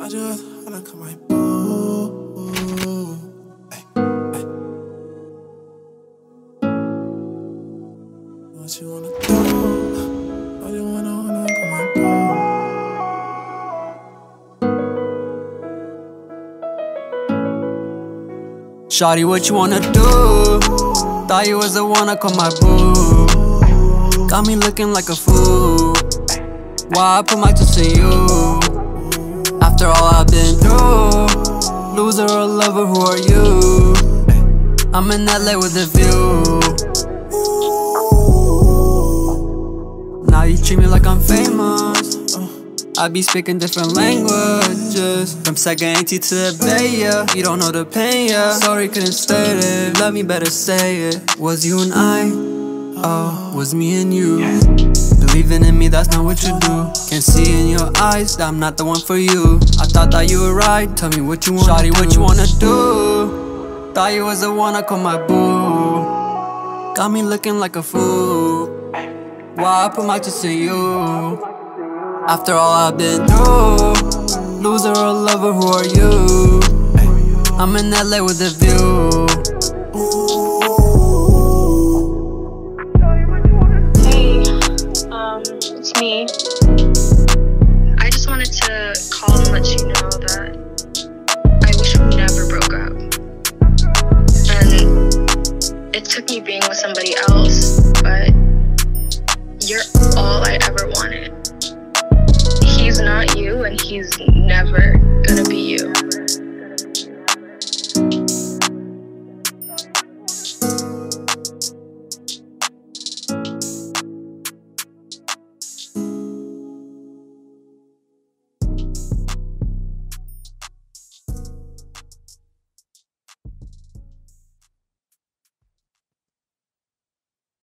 I just wanna call my boo. Ay, ay. What you wanna do? I just wanna call my boo. Shawty, what you wanna do? Thought you was the one I call my boo. Got me looking like a fool. Why I put my trust in you? After all I've been through, loser or lover, who are you? I'm in LA with a view. Now you treat me like I'm famous. I be speaking different languages. From Segeneyti to the Bay, yeah. You don't know the pain, yeah. Sorry, couldn't state it. Love me, better say it. Was you and I? Oh, was me and you. Believing in me, that's not what you do. Can see in your eyes that I'm not the one for you. I thought that you were right. Tell me what you want. Shawty, what you wanna do? Thought you was the one I call my boo. Got me looking like a fool. Why I put my trust in you? After all I've been through, loser or lover, who are you? I'm in LA with a view. It's me. I just wanted to call and let you know that I wish we never broke up. And it took me being with somebody else, but you're all I ever wanted. He's not you, and he's never